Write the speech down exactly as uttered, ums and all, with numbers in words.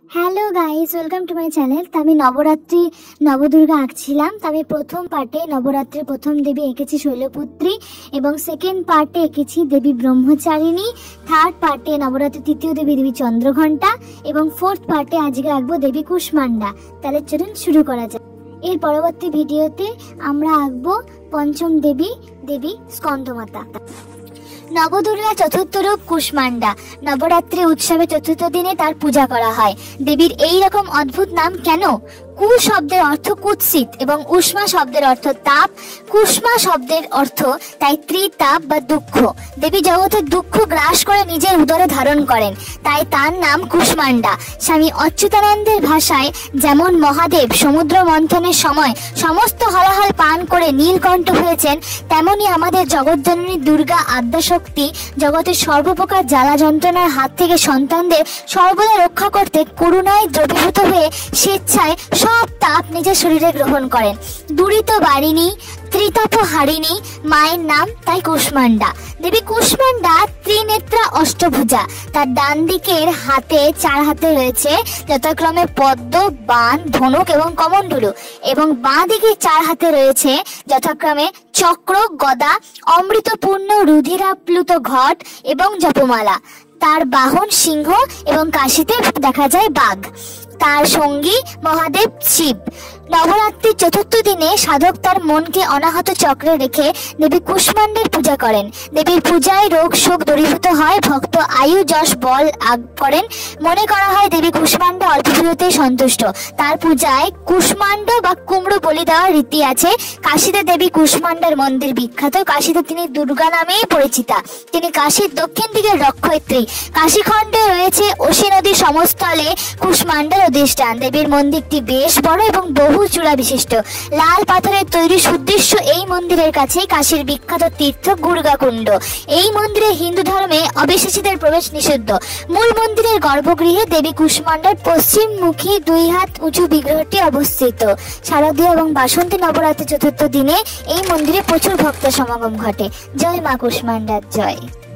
Hello guys, welcome to my channel. তো আমি নবরাত্রি নবদুর্গা আঁকছিলাম। তো আমি প্রথম পার্টে নবরাত্রির প্রথম দেবী এঁকেছি শৈলপুত্রী, এবং সেকেন্ড পার্টে এঁকেছি দেবী ব্রহ্মচারিণী, থার্ড পার্টে নবরাত্রি তৃতীয় দেবী দেবী চন্দ্রঘণ্টা, এবং ফোর্থ পার্টে আজকে আঁকবো দেবী কুষ্মান্ডা। তাহলে চলুন শুরু করা যাক। এর পরবর্তী ভিডিওতে আমরা আঁকবো পঞ্চম দেবী দেবী স্কন্দমাতা। নবদুর্গা চতুর্থ রূপ কুষ্মান্ডা। নবরাত্রি উৎসবে চতুর্থ দিনে তার পূজা করা হয়। দেবীর এই রকম অদ্ভুত নাম কেন? কু শব্দের অর্থ কুৎসিত এবং উষ্মা শব্দের অর্থ তাপ। কুষ্মা শব্দের অর্থ তাই ত্রিতাপ বা দুঃখ। দেবী জগতের দুঃখ গ্রাস করে নিজের উদরে ধারণ করেন, তাই তার নাম কুষ্মান্ডা। স্বামী অচ্যুতানন্দের ভাষায় যেমন মহাদেব সমুদ্র মন্থনের সময় সমস্ত হলাহল পান করে নীলকণ্ঠ হয়েছেন, তেমনি আমাদের জগৎজননী দুর্গা আদ্যাশক্তি জগতের সর্বপ্রকার জ্বালা যন্ত্রণার হাত থেকে সন্তানদের সর্বদা রক্ষা করতে করুণায় দ্রবীভূত হয়ে স্বেচ্ছায় সব তাপ নিজের শরীরে গ্রহণ করেন। দুরিত বারিণী, ত্রিতাপ হারিণী মায়ের নাম তাই কুষ্মান্ডা। দেবী কুষ্মান্ডা ত্রিনেত্রা অষ্টভুজা। তার ডান দিকের হাতে চার হাতে রয়েছে যথাক্রমে পদ্ম, বাণ, ধনুক এবং কমণ্ডলু, এবং বাঁ দিকে চার হাতে রয়েছে যথাক্রমে চক্র, গদা, অমৃতপূর্ণ রুধিরাপ্লুত ঘট এবং জপমালা। তার বাহন সিংহ এবং কাশিতে দেখা যায় বাঘ। তার সঙ্গী মহাদেব শিব। নবরাত্রির চতুর্থ দিনে সাধক তার মনকে অনাহত চক্রে রেখে দেবী কুষ্মান্ডার পূজা করেন। দেবীর পূজায় রোগ শোক দূরীভূত হয়, ভক্ত আয়ু যশ বল আগ করেন। মনে করা হয় দেবী কুষ্মান্ডা অল্প বিরতে সন্তুষ্ট। তার পূজায় কুষ্মান্ড বা কুমড়ো বলি দেওয়ার রীতি আছে। কাশীতে দেবী কুষ্মান্ডার মন্দির বিখ্যাত। কাশীতে তিনি দুর্গা নামেই পরিচিতা। তিনি কাশীর দক্ষিণ দিকের রক্ষয়িত্রী। কাশীখণ্ডে রয়েছে অসি নদীর সমস্থলে কুষ্মান্ডার অধিষ্ঠান। দেবীর মন্দিরটি বেশ বড় এবং বহু চূড়া বিশিষ্ট। লাল পাথরের তৈরি সুদৃশ্য এই মন্দিরের কাছেই কাশীর বিখ্যাত তীর্থ গুর্গাকুণ্ড। এই মন্দিরে হিন্দু ধর্মে অবিশ্বাসীদের প্রবেশ নিষিদ্ধ। মূল মন্দিরের গর্ভগৃহে দেবী কুষ্মান্ডার পশ্চিমমুখী দুই হাত উঁচু বিগ্রহটি অবস্থিত। শারদীয় এবং বাসন্তী নবরাত্রি চতুর্থ দিনে এই মন্দিরে প্রচুর ভক্ত সমাগম ঘটে। জয় মা কুষ্মান্ডার জয়।